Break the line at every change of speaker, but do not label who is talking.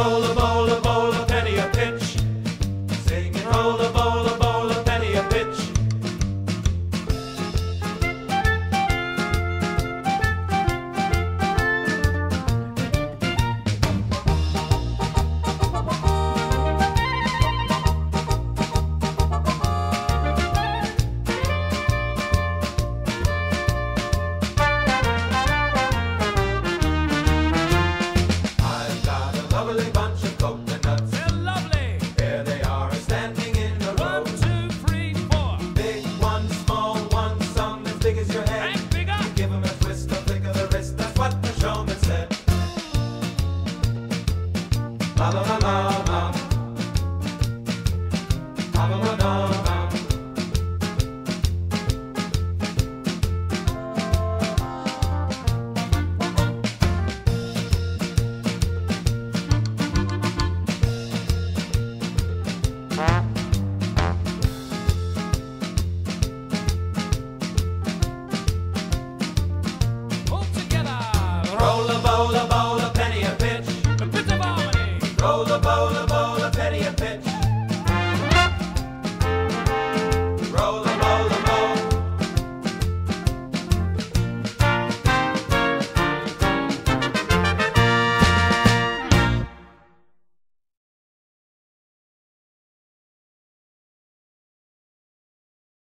Roll a bowl, a penny a pitch. Singing roll a bowl, a penny a pitch. I've got a lovely bunch of coconuts.
They're lovely.
There they are, standing in a row.
1, 2, 3, 4.
Big one, small one, some as big as your head.
And bigger.
Give 'em a twist, a flick of the wrist, that's what the showman said. La la la la la. La la la la la.
All together.
Roll a bowl, a penny a pitch.
A bit of harmony.
Roll a bowl,